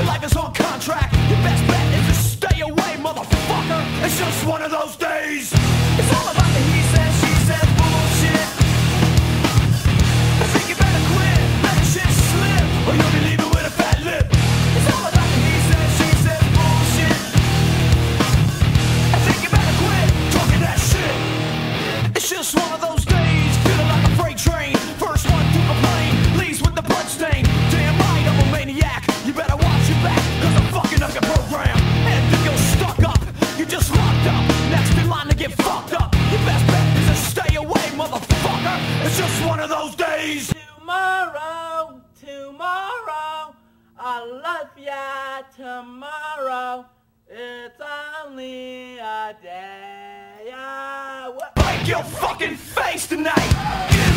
life is on contract. Your best bet is to stay away, motherfucker. It's just one of those days. It's all about the he says, she says bullshit. I think you better quit, let the shit slip, or you'll be leaving with a fat lip. It's all about the he says, she says bullshit. I think you better quit talking that shit. It's just one of those days, feeling like a freight train. First one to complain, leaves with the blood stain. Damn right, I'm a maniac. You better watch your back, cause I'm fucking up your program. And if you're stuck up, you're just locked up. Next in line to get fucked up. Your best bet is to stay away, motherfucker. It's just one of those days. Tomorrow, tomorrow, I love ya tomorrow. It's only a day away. Break your fucking face tonight.